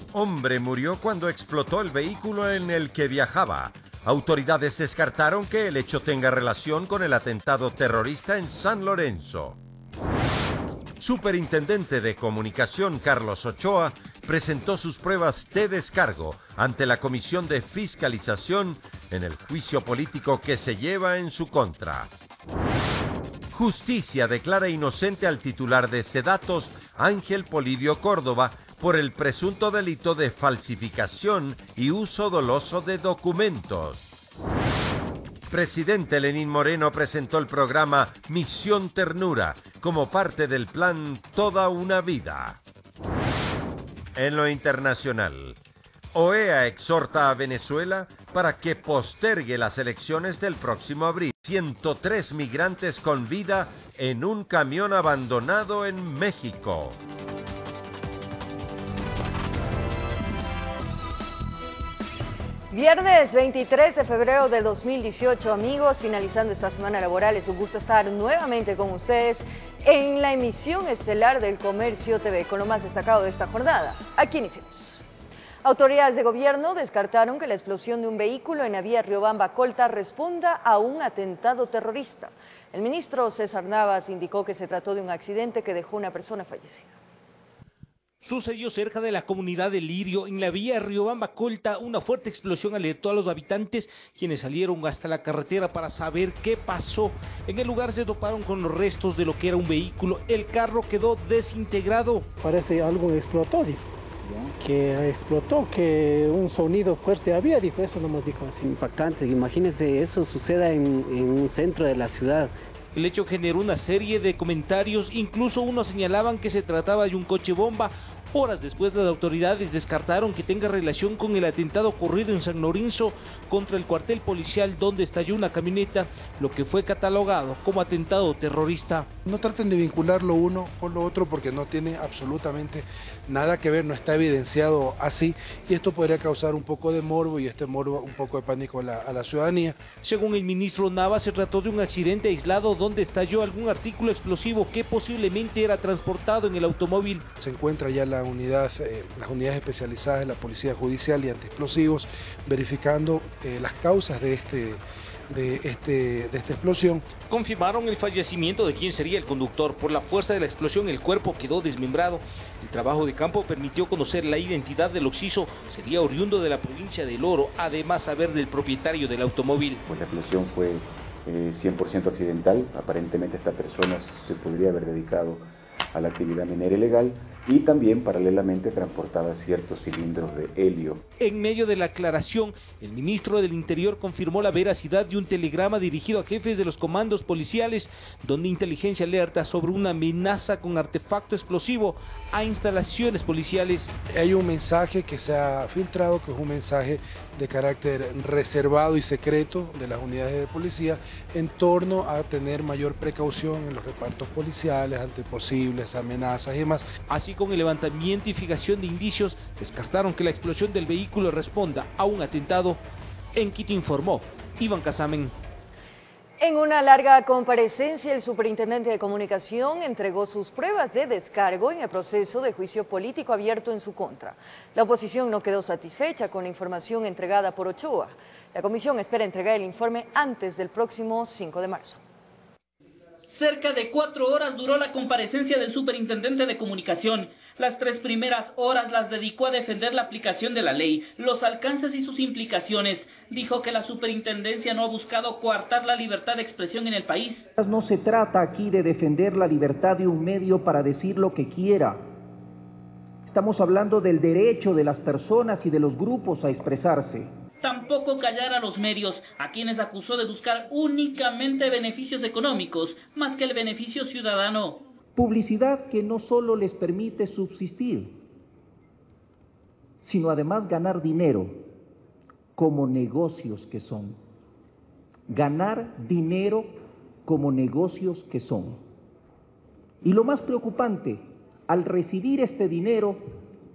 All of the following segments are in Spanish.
Hombre murió cuando explotó el vehículo en el que viajaba. Autoridades descartaron que el hecho tenga relación con el atentado terrorista en San Lorenzo. Superintendente de Comunicación Carlos Ochoa presentó sus pruebas de descargo ante la Comisión de Fiscalización en el juicio político que se lleva en su contra. Justicia declara inocente al titular de Sedatos, Ángel Polibio Córdoba, por el presunto delito de falsificación y uso doloso de documentos. Presidente Lenín Moreno presentó el programa Misión Ternura como parte del plan Toda una Vida. En lo internacional, OEA exhorta a Venezuela para que postergue las elecciones del próximo abril. 103 migrantes con vida en un camión abandonado en México. Viernes 23 de febrero de 2018, amigos, finalizando esta semana laboral, es un gusto estar nuevamente con ustedes en la emisión estelar del Comercio TV, con lo más destacado de esta jornada. Aquí iniciamos. Autoridades de gobierno descartaron que la explosión de un vehículo en la vía Riobamba-Colta responda a un atentado terrorista. El ministro César Navas indicó que se trató de un accidente que dejó una persona fallecida. Sucedió cerca de la comunidad de Lirio, en la vía Riobamba-Colta. Una fuerte explosión alertó a los habitantes, quienes salieron hasta la carretera para saber qué pasó. En el lugar se toparon con los restos de lo que era un vehículo. El carro quedó desintegrado. Parece algo explotó, dijo. Que explotó, que un sonido fuerte había, dijo, eso nomás dijo así. Impactante, imagínense eso suceda en un centro de la ciudad. El hecho generó una serie de comentarios, incluso unos señalaban que se trataba de un coche bomba. Horas después, las autoridades descartaron que tenga relación con el atentado ocurrido en San Lorenzo contra el cuartel policial, donde estalló una camioneta, lo que fue catalogado como atentado terrorista. No traten de vincular lo uno con lo otro porque no tiene absolutamente nada que ver, no está evidenciado así, y esto podría causar un poco de morbo, y este morbo un poco de pánico a la ciudadanía. Según el ministro Navas, se trató de un accidente aislado donde estalló algún artículo explosivo que posiblemente era transportado en el automóvil. Se encuentra ya las unidades especializadas de la Policía Judicial y Antiexplosivos verificando las causas de esta explosión. Confirmaron el fallecimiento de quien sería el conductor. Por la fuerza de la explosión, el cuerpo quedó desmembrado. El trabajo de campo permitió conocer la identidad del occiso. Sería oriundo de la provincia del Oro, además saber del propietario del automóvil. Pues la explosión fue 100% accidental. Aparentemente esta persona se podría haber dedicado a la actividad minera ilegal y también paralelamente transportaba ciertos cilindros de helio. En medio de la aclaración, el ministro del Interior confirmó la veracidad de un telegrama dirigido a jefes de los comandos policiales, donde inteligencia alerta sobre una amenaza con artefacto explosivo a instalaciones policiales. Hay un mensaje que se ha filtrado, que es un mensaje de carácter reservado y secreto de las unidades de policía en torno a tener mayor precaución en los repartos policiales ante posibles amenazas y demás. Así, con el levantamiento y fijación de indicios, descartaron que la explosión del vehículo responda a un atentado. En Quito informó Iván Casamen. En una larga comparecencia, el superintendente de Comunicación entregó sus pruebas de descargo en el proceso de juicio político abierto en su contra. La oposición no quedó satisfecha con la información entregada por Ochoa. La comisión espera entregar el informe antes del próximo 5 de marzo. Cerca de 4 horas duró la comparecencia del superintendente de Comunicación. Las 3 primeras horas las dedicó a defender la aplicación de la ley, los alcances y sus implicaciones. Dijo que la superintendencia no ha buscado coartar la libertad de expresión en el país. No se trata aquí de defender la libertad de un medio para decir lo que quiera. Estamos hablando del derecho de las personas y de los grupos a expresarse. Tampoco callar a los medios, a quienes acusó de buscar únicamente beneficios económicos, más que el beneficio ciudadano. Publicidad que no solo les permite subsistir, sino además ganar dinero, como negocios que son. Ganar dinero como negocios que son. Y lo más preocupante, al recibir este dinero,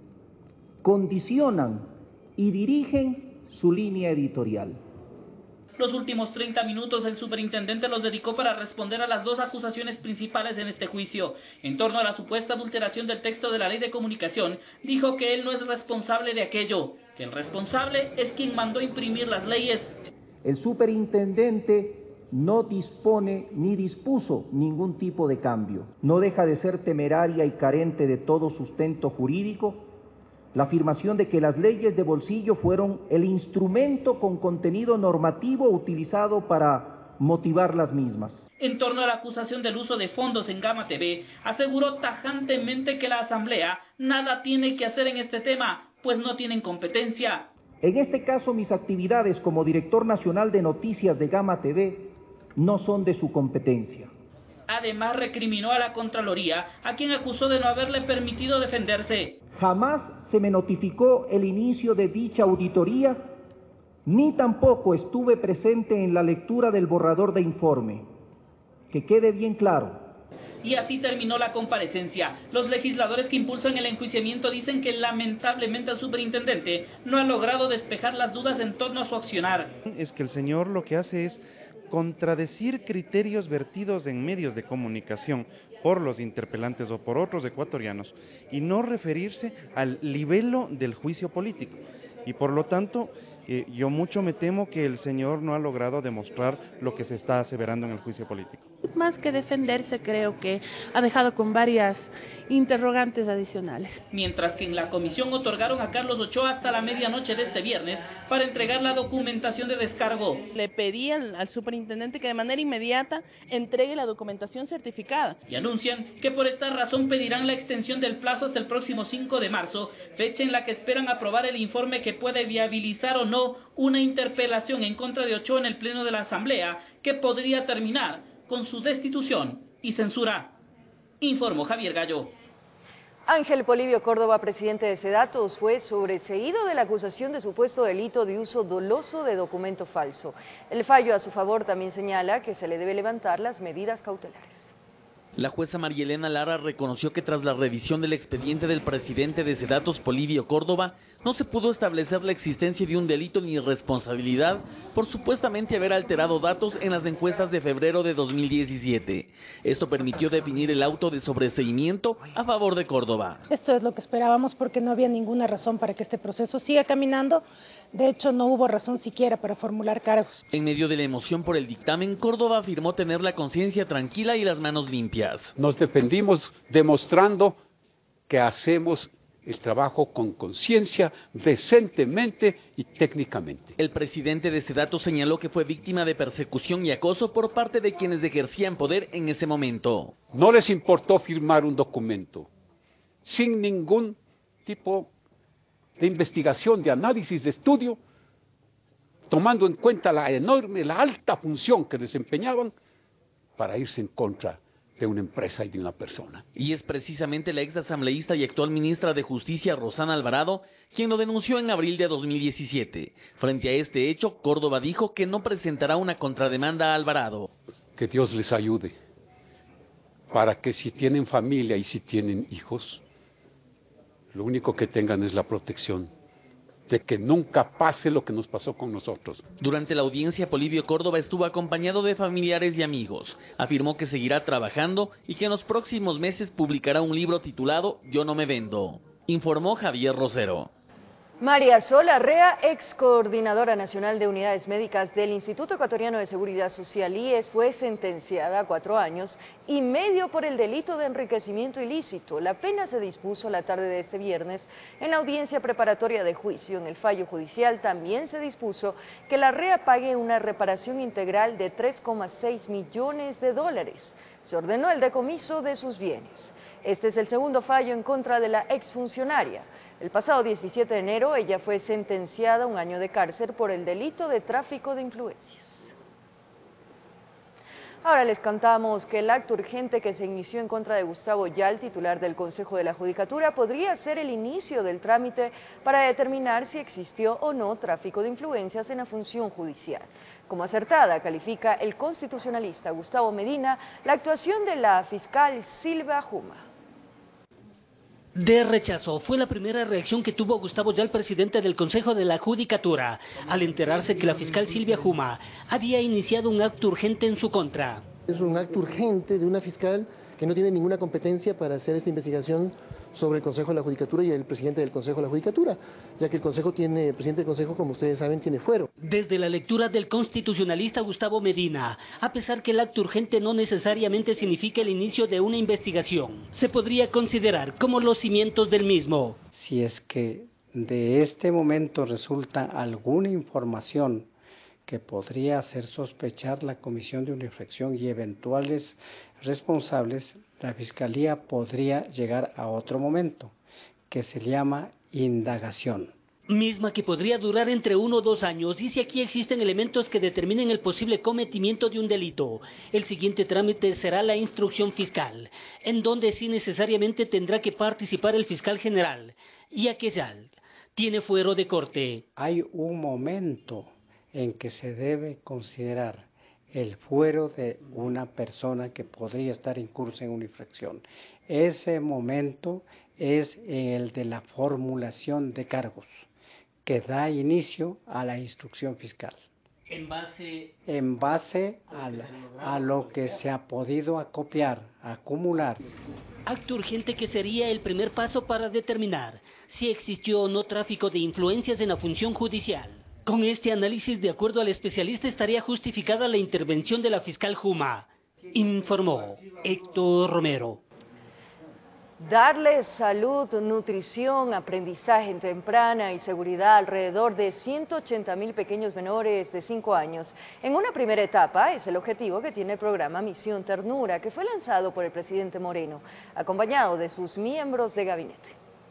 condicionan y dirigen su línea editorial. Los últimos 30 minutos el superintendente los dedicó para responder a las dos acusaciones principales en este juicio. En torno a la supuesta adulteración del texto de la Ley de Comunicación, dijo que él no es responsable de aquello, que el responsable es quien mandó imprimir las leyes. El superintendente no dispone ni dispuso ningún tipo de cambio. No deja de ser temeraria y carente de todo sustento jurídico la afirmación de que las leyes de bolsillo fueron el instrumento con contenido normativo utilizado para motivar las mismas. En torno a la acusación del uso de fondos en Gama TV, aseguró tajantemente que la Asamblea nada tiene que hacer en este tema, pues no tienen competencia. En este caso, mis actividades como director nacional de noticias de Gama TV no son de su competencia. Además, recriminó a la Contraloría, a quien acusó de no haberle permitido defenderse. Jamás se me notificó el inicio de dicha auditoría, ni tampoco estuve presente en la lectura del borrador de informe. Que quede bien claro. Y así terminó la comparecencia. Los legisladores que impulsan el enjuiciamiento dicen que lamentablemente el superintendente no ha logrado despejar las dudas en torno a su accionar. Es que el señor lo que hace es contradecir criterios vertidos en medios de comunicación por los interpelantes o por otros ecuatorianos y no referirse al libelo del juicio político. Y por lo tanto, yo mucho me temo que el señor no ha logrado demostrar lo que se está aseverando en el juicio político. Más que defenderse, creo que ha dejado con varias interrogantes adicionales. Mientras que en la comisión otorgaron a Carlos Ochoa hasta la medianoche de este viernes para entregar la documentación de descargo. Le pedí al superintendente que de manera inmediata entregue la documentación certificada. Y anuncian que por esta razón pedirán la extensión del plazo hasta el próximo 5 de marzo, fecha en la que esperan aprobar el informe que puede viabilizar o no una interpelación en contra de Ochoa en el Pleno de la Asamblea, que podría terminar con su destitución y censura. Informó Javier Gallo. Ángel Polibio Córdoba, presidente de Sedatos, fue sobreseído de la acusación de supuesto delito de uso doloso de documento falso. El fallo a su favor también señala que se le debe levantar las medidas cautelares. La jueza María Elena Lara reconoció que tras la revisión del expediente del presidente de Sedatos, Polibio Córdoba, no se pudo establecer la existencia de un delito ni responsabilidad por supuestamente haber alterado datos en las encuestas de febrero de 2017. Esto permitió definir el auto de sobreseimiento a favor de Córdoba. Esto es lo que esperábamos porque no había ninguna razón para que este proceso siga caminando. De hecho, no hubo razón siquiera para formular cargos. En medio de la emoción por el dictamen, Córdoba afirmó tener la conciencia tranquila y las manos limpias. Nos defendimos demostrando que hacemos el trabajo con conciencia, decentemente y técnicamente. El presidente de Sedatos señaló que fue víctima de persecución y acoso por parte de quienes ejercían poder en ese momento. No les importó firmar un documento sin ningún tipo de investigación, de análisis, de estudio, tomando en cuenta la alta función que desempeñaban para irse en contra de una empresa y de una persona. Y es precisamente la ex asambleísta y actual ministra de Justicia, Rosana Alvarado, quien lo denunció en abril de 2017. Frente a este hecho, Córdoba dijo que no presentará una contrademanda a Alvarado. Que Dios les ayude para que si tienen familia y si tienen hijos, lo único que tengan es la protección de que nunca pase lo que nos pasó con nosotros. Durante la audiencia, Polibio Córdoba estuvo acompañado de familiares y amigos. Afirmó que seguirá trabajando y que en los próximos meses publicará un libro titulado Yo no me vendo. Informó Javier Rosero. María Sol Arrea, ex coordinadora nacional de unidades médicas del Instituto Ecuatoriano de Seguridad Social, IES, fue sentenciada a 4 años y medio por el delito de enriquecimiento ilícito. La pena se dispuso la tarde de este viernes en la audiencia preparatoria de juicio. En el fallo judicial también se dispuso que la Arrea pague una reparación integral de $3,6 millones. Se ordenó el decomiso de sus bienes. Este es el segundo fallo en contra de la exfuncionaria. El pasado 17 de enero ella fue sentenciada a 1 año de cárcel por el delito de tráfico de influencias. Ahora les contamos que el acto urgente que se inició en contra de Gustavo Yal, titular del Consejo de la Judicatura, podría ser el inicio del trámite para determinar si existió o no tráfico de influencias en la función judicial. Como acertada califica el constitucionalista Gustavo Medina la actuación de la fiscal Silva Juma. De rechazo fue la primera reacción que tuvo Gustavo Yal, presidente del Consejo de la Judicatura, al enterarse que la fiscal Silvia Juma había iniciado un acto urgente en su contra. Es un acto urgente de una fiscal que no tiene ninguna competencia para hacer esta investigación sobre el Consejo de la Judicatura y el presidente del Consejo de la Judicatura, ya que el presidente del Consejo, como ustedes saben, tiene fuero. Desde la lectura del constitucionalista Gustavo Medina, a pesar que el acto urgente no necesariamente significa el inicio de una investigación, se podría considerar como los cimientos del mismo. Si es que de este momento resulta alguna información que podría hacer sospechar la comisión de una infracción y eventuales responsables, la Fiscalía podría llegar a otro momento, que se llama indagación. Misma que podría durar entre 1 o 2 años, y si aquí existen elementos que determinen el posible cometimiento de un delito, el siguiente trámite será la instrucción fiscal, en donde sí necesariamente tendrá que participar el fiscal general, ya que Yal tiene fuero de corte. Hay un momento en que se debe considerar el fuero de una persona que podría estar incursa en una infracción. Ese momento es el de la formulación de cargos, que da inicio a la instrucción fiscal. En base a lo que se ha podido acumular. Acto urgente que sería el primer paso para determinar si existió o no tráfico de influencias en la función judicial. Con este análisis, de acuerdo al especialista, estaría justificada la intervención de la fiscal Juma, informó Héctor Romero. Darles salud, nutrición, aprendizaje temprana y seguridad a alrededor de 180.000 pequeños menores de 5 años. En una primera etapa es el objetivo que tiene el programa Misión Ternura, que fue lanzado por el presidente Moreno, acompañado de sus miembros de gabinete.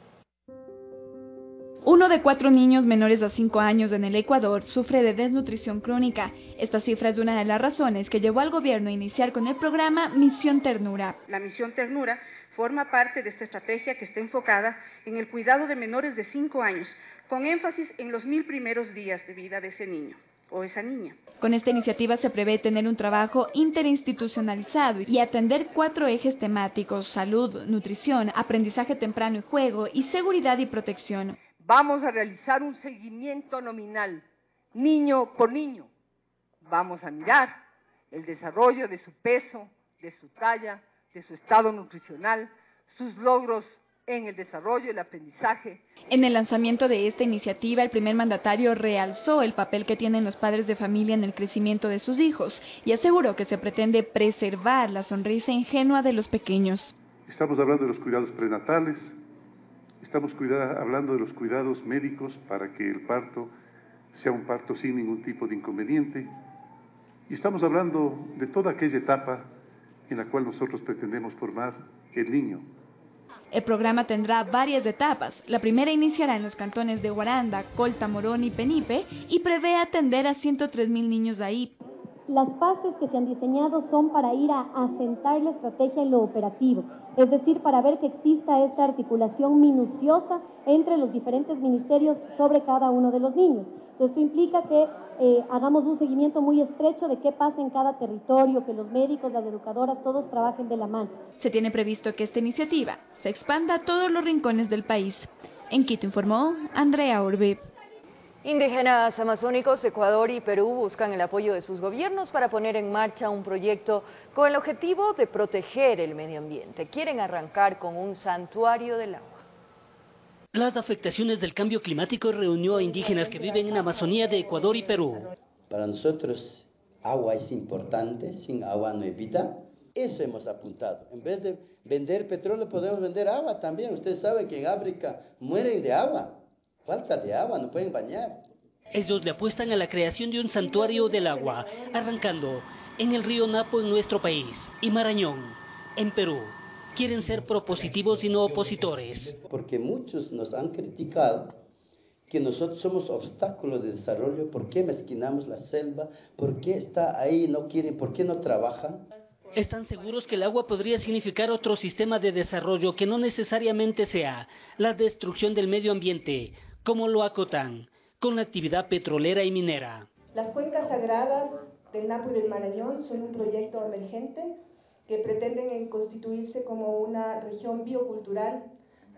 1 de 4 niños menores a 5 años en el Ecuador sufre de desnutrición crónica. Esta cifra es una de las razones que llevó al gobierno a iniciar con el programa Misión Ternura. La Misión Ternura forma parte de esta estrategia que está enfocada en el cuidado de menores de 5 años, con énfasis en los 1000 primeros días de vida de ese niño o esa niña. Con esta iniciativa se prevé tener un trabajo interinstitucionalizado y atender 4 ejes temáticos: salud, nutrición, aprendizaje temprano y juego, y seguridad y protección. Vamos a realizar un seguimiento nominal, niño por niño. Vamos a mirar el desarrollo de su peso, de su talla, de su estado nutricional, sus logros en el desarrollo y el aprendizaje. En el lanzamiento de esta iniciativa, el primer mandatario realzó el papel que tienen los padres de familia en el crecimiento de sus hijos y aseguró que se pretende preservar la sonrisa ingenua de los pequeños. Estamos hablando de los cuidados prenatales, estamos hablando de los cuidados médicos para que el parto sea un parto sin ningún tipo de inconveniente, y estamos hablando de toda aquella etapa en la cual nosotros pretendemos formar el niño. El programa tendrá varias etapas. La primera iniciará en los cantones de Guaranda, Colta, Morón y Penipe y prevé atender a 103.000 niños de ahí. Las fases que se han diseñado son para ir a asentar la estrategia en lo operativo, es decir, para ver que exista esta articulación minuciosa entre los diferentes ministerios sobre cada uno de los niños. Esto implica que hagamos un seguimiento muy estrecho de qué pasa en cada territorio, que los médicos, las educadoras, todos trabajen de la mano. Se tiene previsto que esta iniciativa se expanda a todos los rincones del país. En Quito informó Andrea Orbe. Indígenas amazónicos de Ecuador y Perú buscan el apoyo de sus gobiernos para poner en marcha un proyecto con el objetivo de proteger el medio ambiente. Quieren arrancar con un santuario del agua. Las afectaciones del cambio climático reunió a indígenas que viven en Amazonía de Ecuador y Perú. Para nosotros, agua es importante, sin agua no hay vida. Eso hemos apuntado. En vez de vender petróleo, podemos vender agua también. Ustedes saben que en África mueren de agua. Falta de agua, no pueden bañar. Ellos le apuestan a la creación de un santuario del agua, arrancando en el río Napo en nuestro país y Marañón en Perú. Quieren ser propositivos y no opositores. Porque muchos nos han criticado que nosotros somos obstáculos de desarrollo. ¿Por qué mezquinamos la selva? ¿Por qué está ahí y no quieren? ¿Por qué no trabajan? Están seguros que el agua podría significar otro sistema de desarrollo que no necesariamente sea la destrucción del medio ambiente, como lo acotan con la actividad petrolera y minera. Las cuencas sagradas del Napo y del Marañón son un proyecto emergente que pretenden constituirse como una región biocultural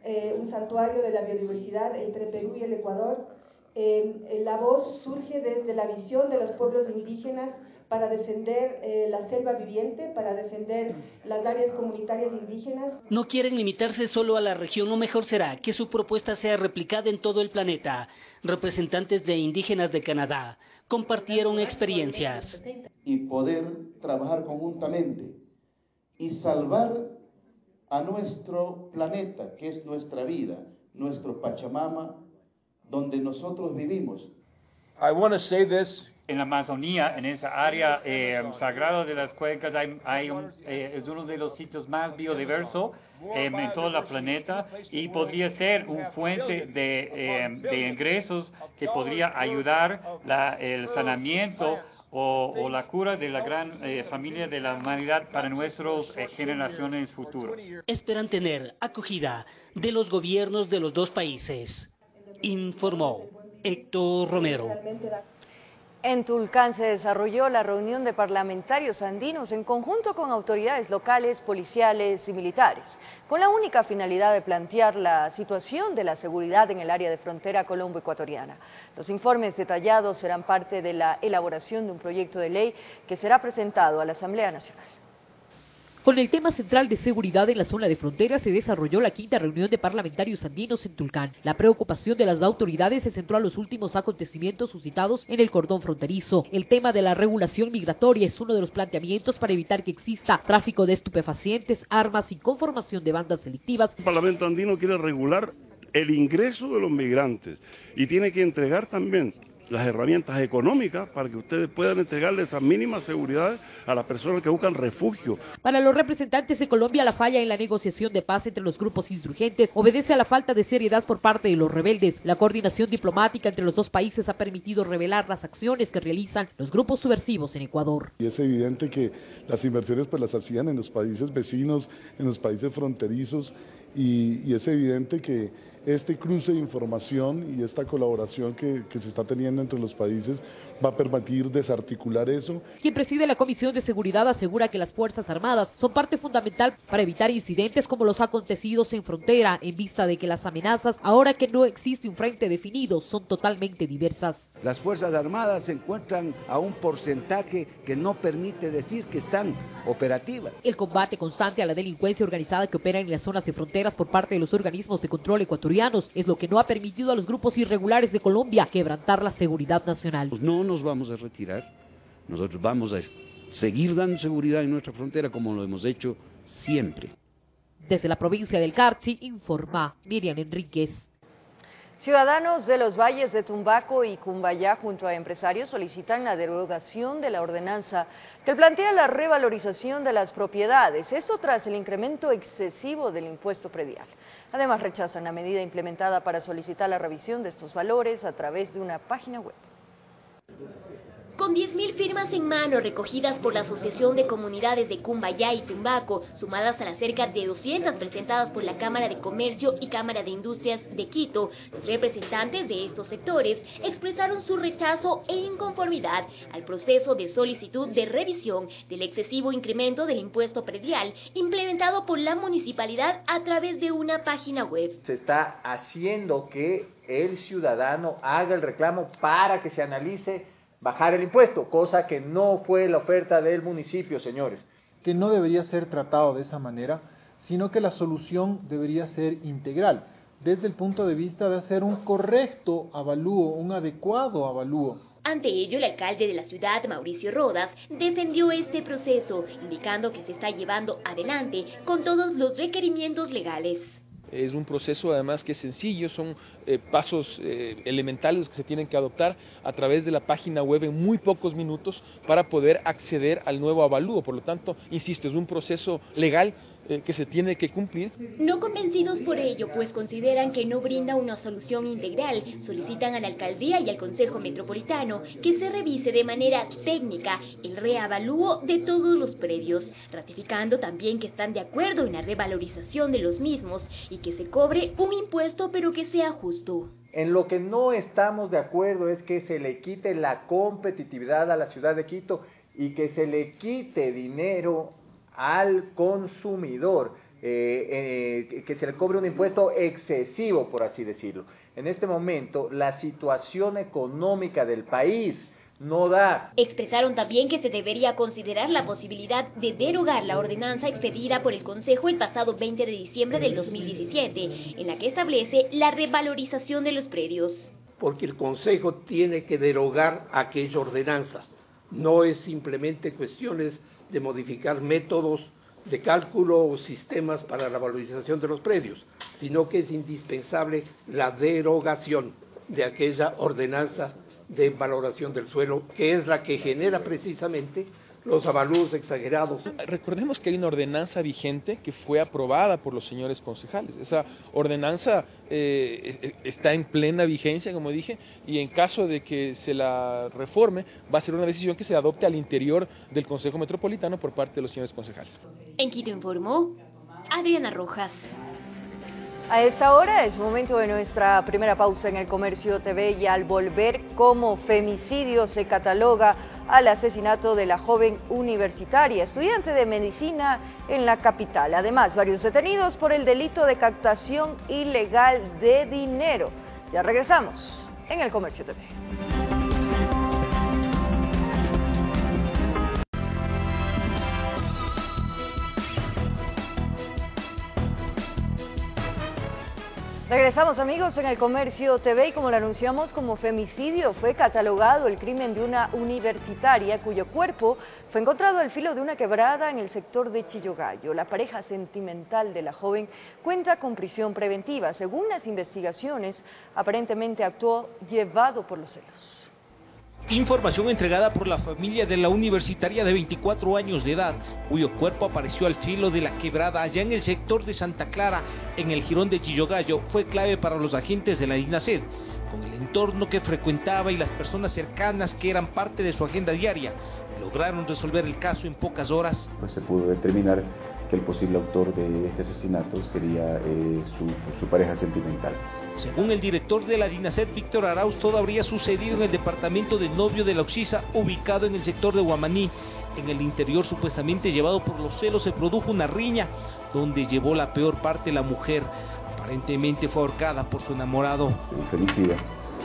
un santuario de la biodiversidad entre Perú y el Ecuador. La voz surge desde la visión de los pueblos indígenas para defender la selva viviente, para defender las áreas comunitarias indígenas. No quieren limitarse solo a la región, lo mejor será que su propuesta sea replicada en todo el planeta. Representantes de indígenas de Canadá compartieron experiencias. Y poder trabajar conjuntamente y salvar a nuestro planeta, que es nuestra vida, nuestro Pachamama, donde nosotros vivimos. I want to say this. En la Amazonía, en esa área sagrada de las cuencas, es uno de los sitios más biodiversos en todo el planeta y podría ser una fuente de ingresos que podría ayudar el saneamiento o la cura de la gran familia de la humanidad para nuestras generaciones futuras. Esperan tener acogida de los gobiernos de los dos países, informó Héctor Romero. En Tulcán se desarrolló la reunión de parlamentarios andinos en conjunto con autoridades locales, policiales y militares, con la única finalidad de plantear la situación de la seguridad en el área de frontera colombo-ecuatoriana. Los informes detallados serán parte de la elaboración de un proyecto de ley que será presentado a la Asamblea Nacional. Con el tema central de seguridad en la zona de frontera se desarrolló la quinta reunión de parlamentarios andinos en Tulcán. La preocupación de las autoridades se centró a los últimos acontecimientos suscitados en el cordón fronterizo. El tema de la regulación migratoria es uno de los planteamientos para evitar que exista tráfico de estupefacientes, armas y conformación de bandas delictivas. El Parlamento andino quiere regular el ingreso de los migrantes y tiene que entregar también las herramientas económicas para que ustedes puedan entregarle esas mínimas seguridades a las personas que buscan refugio. Para los representantes de Colombia, la falla en la negociación de paz entre los grupos insurgentes obedece a la falta de seriedad por parte de los rebeldes. La coordinación diplomática entre los dos países ha permitido revelar las acciones que realizan los grupos subversivos en Ecuador. Y es evidente que las inversiones pues las hacían en los países vecinos, en los países fronterizos, y es evidente que este cruce de información y esta colaboración que se está teniendo entre los países va a permitir desarticular eso. Quien preside la Comisión de Seguridad asegura que las Fuerzas Armadas son parte fundamental para evitar incidentes como los acontecidos en frontera, en vista de que las amenazas, ahora que no existe un frente definido, son totalmente diversas. Las Fuerzas Armadas se encuentran a un porcentaje que no permite decir que están operativas. El combate constante a la delincuencia organizada que opera en las zonas de fronteras por parte de los organismos de control ecuatorianos es lo que no ha permitido a los grupos irregulares de Colombia quebrantar la seguridad nacional. No nos vamos a retirar, nosotros vamos a seguir dando seguridad en nuestra frontera como lo hemos hecho siempre. Desde la provincia del Carchi, informa Miriam Enríquez. Ciudadanos de los valles de Tumbaco y Cumbayá junto a empresarios solicitan la derogación de la ordenanza que plantea la revalorización de las propiedades, esto tras el incremento excesivo del impuesto predial. Además rechazan la medida implementada para solicitar la revisión de estos valores a través de una página web. Con 10.000 firmas en mano recogidas por la Asociación de Comunidades de Cumbayá y Tumbaco, sumadas a las cerca de 200 presentadas por la Cámara de Comercio y Cámara de Industrias de Quito, los representantes de estos sectores expresaron su rechazo e inconformidad al proceso de solicitud de revisión del excesivo incremento del impuesto predial implementado por la municipalidad a través de una página web. Se está haciendo que el ciudadano haga el reclamo para que se analice bajar el impuesto, cosa que no fue la oferta del municipio, señores. Que no debería ser tratado de esa manera, sino que la solución debería ser integral, desde el punto de vista de hacer un correcto avalúo, un adecuado avalúo. Ante ello, el alcalde de la ciudad, Mauricio Rodas, defendió este proceso, indicando que se está llevando adelante con todos los requerimientos legales. Es un proceso además que es sencillo, son pasos elementales que se tienen que adoptar a través de la página web en muy pocos minutos para poder acceder al nuevo avalúo. Por lo tanto, insisto, es un proceso legal que se tiene que cumplir. No convencidos por ello, pues consideran que no brinda una solución integral, solicitan a la alcaldía y al Consejo Metropolitano que se revise de manera técnica el reavalúo de todos los predios, ratificando también que están de acuerdo en la revalorización de los mismos y que se cobre un impuesto pero que sea justo. En lo que no estamos de acuerdo es que se le quite la competitividad a la ciudad de Quito y que se le quite dinero al consumidor, que se le cobre un impuesto excesivo, por así decirlo. En este momento, la situación económica del país no da. Expresaron también que se debería considerar la posibilidad de derogar la ordenanza expedida por el Consejo el pasado 20 de diciembre del 2017, en la que establece la revalorización de los predios. Porque el Consejo tiene que derogar aquella ordenanza. No es simplemente cuestiones de modificar métodos de cálculo o sistemas para la valorización de los predios, sino que es indispensable la derogación de aquella ordenanza de valoración del suelo, que es la que genera precisamente los avalúos exagerados. Recordemos que hay una ordenanza vigente que fue aprobada por los señores concejales. Esa ordenanza está en plena vigencia, como dije, y en caso de que se la reforme, va a ser una decisión que se adopte al interior del Consejo Metropolitano por parte de los señores concejales. En Quito informó Adriana Rojas. A esta hora es momento de nuestra primera pausa en El Comercio TV y al volver, como femicidio se cataloga al asesinato de la joven universitaria, estudiante de medicina en la capital. Además, varios detenidos por el delito de captación ilegal de dinero. Ya regresamos en El Comercio TV. Regresamos, amigos, en El Comercio TV y como lo anunciamos, como femicidio fue catalogado el crimen de una universitaria cuyo cuerpo fue encontrado al filo de una quebrada en el sector de Chillogallo. La pareja sentimental de la joven cuenta con prisión preventiva. Según las investigaciones, aparentemente actuó llevado por los celos. Información entregada por la familia de la universitaria de 24 años de edad, cuyo cuerpo apareció al filo de la quebrada allá en el sector de Santa Clara, en el jirón de Chillogallo, fue clave para los agentes de la DINASED, con el entorno que frecuentaba y las personas cercanas que eran parte de su agenda diaria. Lograron resolver el caso en pocas horas. Pues se pudo determinar que el posible autor de este asesinato sería su pareja sentimental. Según el director de la DINASED, Víctor Arauz, todo habría sucedido en el departamento de novio de la Oxisa, ubicado en el sector de Guamaní. En el interior, supuestamente llevado por los celos, se produjo una riña, donde llevó la peor parte la mujer. Aparentemente fue ahorcada por su enamorado. El femicida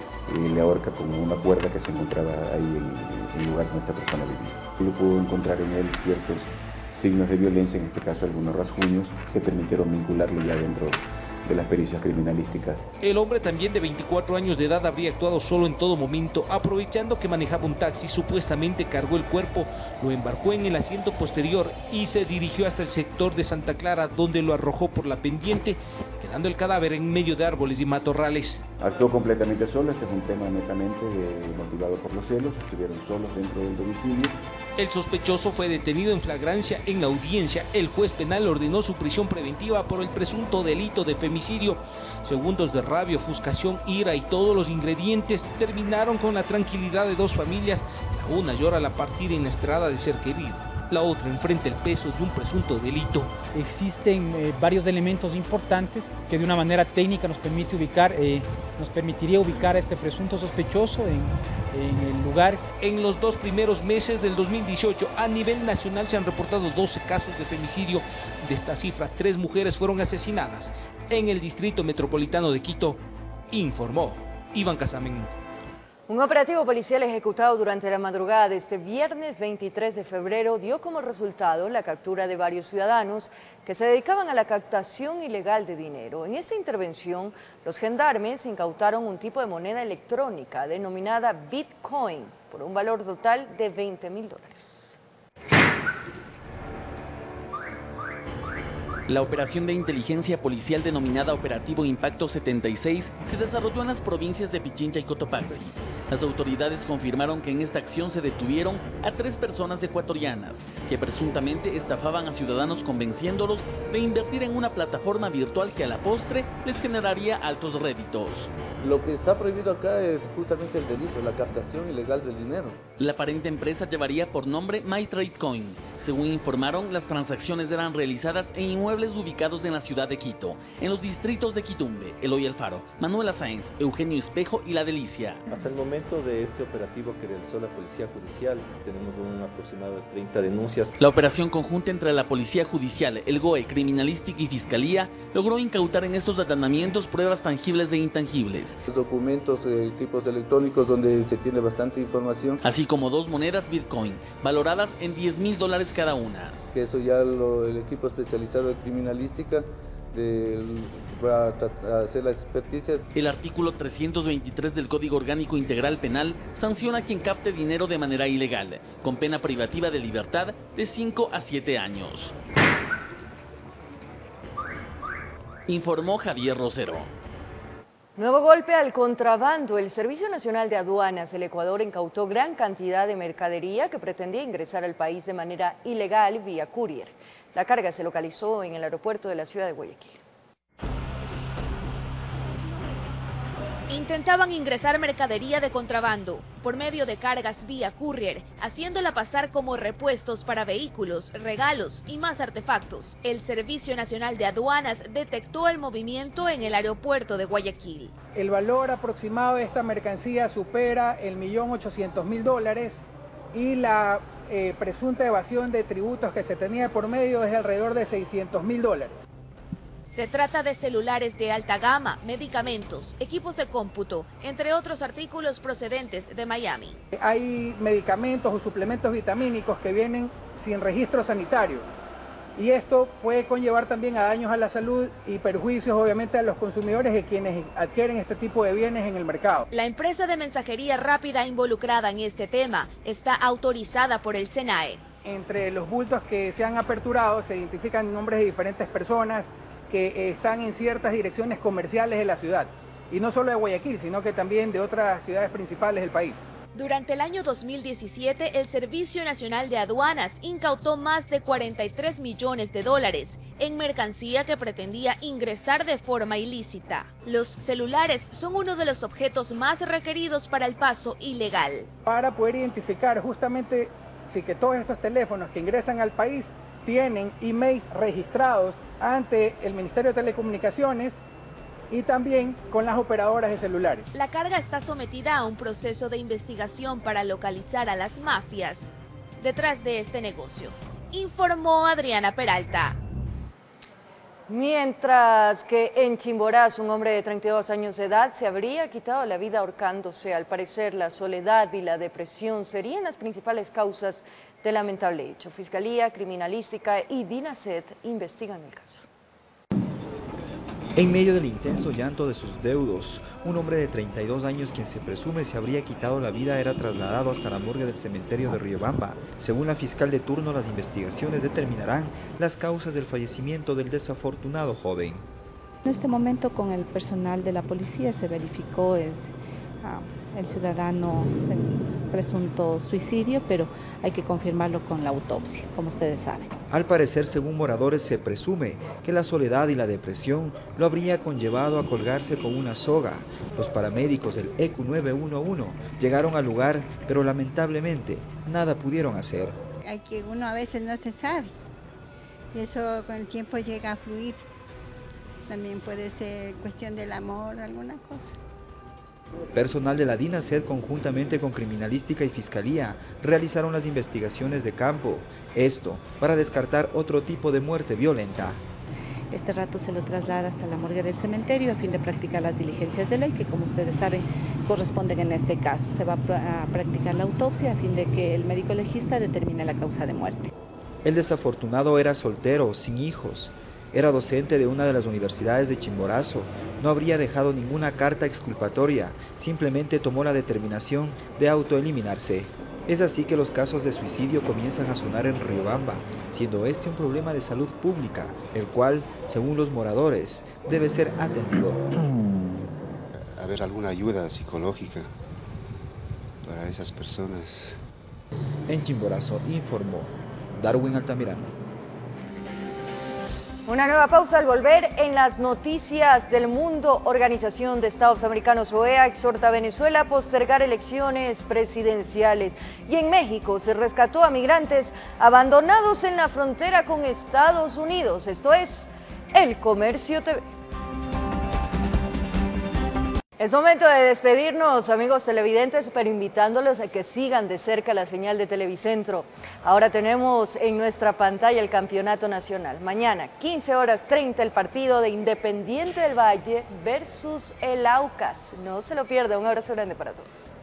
le ahorca con una cuerda que se encontraba ahí en el lugar donde esta persona vivía. Yo pudo encontrar en él ciertos signos de violencia, en este caso algunos rasguños, que permitieron vincularlo ya dentro de las pericias criminalísticas. El hombre, también de 24 años de edad, habría actuado solo en todo momento, aprovechando que manejaba un taxi. Supuestamente cargó el cuerpo, lo embarcó en el asiento posterior y se dirigió hasta el sector de Santa Clara, donde lo arrojó por la pendiente, quedando el cadáver en medio de árboles y matorrales. Actuó completamente solo. Este es un tema netamente motivado por los celos. Estuvieron solos dentro del domicilio. El sospechoso fue detenido en flagrancia. En la audiencia, el juez penal ordenó su prisión preventiva por el presunto delito de femicidio. Segundos de rabia, ofuscación, ira y todos los ingredientes terminaron con la tranquilidad de dos familias. La una llora la partida inesperada de ser querido, la otra enfrenta el peso de un presunto delito. Existen varios elementos importantes que de una manera técnica nos permitiría ubicar a este presunto sospechoso en el lugar. En los 2 primeros meses del 2018, a nivel nacional se han reportado 12 casos de femicidio. De esta cifra, 3 mujeres fueron asesinadas en el Distrito Metropolitano de Quito, informó Iván Casamen. Un operativo policial ejecutado durante la madrugada de este viernes 23 de febrero dio como resultado la captura de varios ciudadanos que se dedicaban a la captación ilegal de dinero. En esta intervención, los gendarmes incautaron un tipo de moneda electrónica denominada Bitcoin por un valor total de $20.000. La operación de inteligencia policial denominada Operativo Impacto 76 se desarrolló en las provincias de Pichincha y Cotopaxi. Las autoridades confirmaron que en esta acción se detuvieron a 3 personas ecuatorianas que presuntamente estafaban a ciudadanos convenciéndolos de invertir en una plataforma virtual que a la postre les generaría altos réditos. Lo que está prohibido acá es justamente el delito, la captación ilegal del dinero. La aparente empresa llevaría por nombre MyTradeCoin. Según informaron, las transacciones eran realizadas en inmuebles ubicados en la ciudad de Quito, en los distritos de Quitumbe, Eloy Alfaro, Manuela Sáenz, Eugenio Espejo y La Delicia. Hasta el momento momento de este operativo que realizó la Policía Judicial, tenemos un aproximado de 30 denuncias. La operación conjunta entre la Policía Judicial, el GOE, Criminalística y Fiscalía logró incautar en estos allanamientos pruebas tangibles e intangibles. Documentos, tipos electrónicos donde se tiene bastante información. Así como 2 monedas Bitcoin, valoradas en $10,000 cada una. Que eso ya el equipo especializado de criminalística va a hacer las experticias. El artículo 323 del Código Orgánico Integral Penal sanciona a quien capte dinero de manera ilegal, con pena privativa de libertad de 5 a 7 años. Informó Javier Rosero. Nuevo golpe al contrabando. El Servicio Nacional de Aduanas del Ecuador incautó gran cantidad de mercadería que pretendía ingresar al país de manera ilegal vía courier. La carga se localizó en el aeropuerto de la ciudad de Guayaquil. Intentaban ingresar mercadería de contrabando por medio de cargas vía courier, haciéndola pasar como repuestos para vehículos, regalos y más artefactos. El Servicio Nacional de Aduanas detectó el movimiento en el aeropuerto de Guayaquil. El valor aproximado de esta mercancía supera el $1.800.000 y la presunta evasión de tributos que se tenía por medio es alrededor de $600.000. Se trata de celulares de alta gama, medicamentos, equipos de cómputo, entre otros artículos procedentes de Miami. Hay medicamentos o suplementos vitamínicos que vienen sin registro sanitario y esto puede conllevar también a daños a la salud y perjuicios obviamente a los consumidores de quienes adquieren este tipo de bienes en el mercado. La empresa de mensajería rápida involucrada en este tema está autorizada por el SENAE. Entre los bultos que se han aperturado se identifican nombres de diferentes personas que están en ciertas direcciones comerciales de la ciudad, y no solo de Guayaquil, sino que también de otras ciudades principales del país. Durante el año 2017, el Servicio Nacional de Aduanas incautó más de $43 millones en mercancía que pretendía ingresar de forma ilícita. Los celulares son uno de los objetos más requeridos para el paso ilegal. Para poder identificar justamente si que todos estos teléfonos que ingresan al país tienen emails registrados ante el Ministerio de Telecomunicaciones y también con las operadoras de celulares. La carga está sometida a un proceso de investigación para localizar a las mafias detrás de este negocio, informó Adriana Peralta. Mientras que en Chimborazo, un hombre de 32 años de edad se habría quitado la vida ahorcándose. Al parecer, la soledad y la depresión serían las principales causas del lamentable hecho. Fiscalía, Criminalística y DINASET investigan el caso. En medio del intenso llanto de sus deudos, un hombre de 32 años quien se presume se habría quitado la vida era trasladado hasta la morgue del cementerio de Riobamba. Según la fiscal de turno, las investigaciones determinarán las causas del fallecimiento del desafortunado joven. En este momento con el personal de la policía se verificó el ciudadano el presunto suicidio, pero hay que confirmarlo con la autopsia, como ustedes saben. Al parecer, según moradores, se presume que la soledad y la depresión lo habría conllevado a colgarse con una soga. Los paramédicos del ECU 911 llegaron al lugar, pero lamentablemente nada pudieron hacer. Hay que uno a veces no se sabe, y eso con el tiempo llega a fluir. También puede ser cuestión del amor, alguna cosa. Personal de la DINASET conjuntamente con Criminalística y Fiscalía realizaron las investigaciones de campo, esto para descartar otro tipo de muerte violenta. Este rato se lo traslada hasta la morgue del cementerio a fin de practicar las diligencias de ley que, como ustedes saben, corresponden en este caso. Se va a practicar la autopsia a fin de que el médico legista determine la causa de muerte. El desafortunado era soltero, sin hijos. Era docente de una de las universidades de Chimborazo. No habría dejado ninguna carta exculpatoria, simplemente tomó la determinación de autoeliminarse. Es así que los casos de suicidio comienzan a sonar en Riobamba, siendo este un problema de salud pública, el cual, según los moradores, debe ser atendido. Haber alguna ayuda psicológica para esas personas. En Chimborazo informó Darwin Altamirano. Una nueva pausa al volver en las noticias del mundo. Organización de Estados Americanos OEA exhorta a Venezuela a postergar elecciones presidenciales. Y en México se rescató a migrantes abandonados en la frontera con Estados Unidos. Esto es El Comercio TV. Es momento de despedirnos, amigos televidentes, pero invitándolos a que sigan de cerca la señal de Televicentro. Ahora tenemos en nuestra pantalla el campeonato nacional. Mañana, 15:30, el partido de Independiente del Valle versus el Aucas. No se lo pierda, un abrazo grande para todos.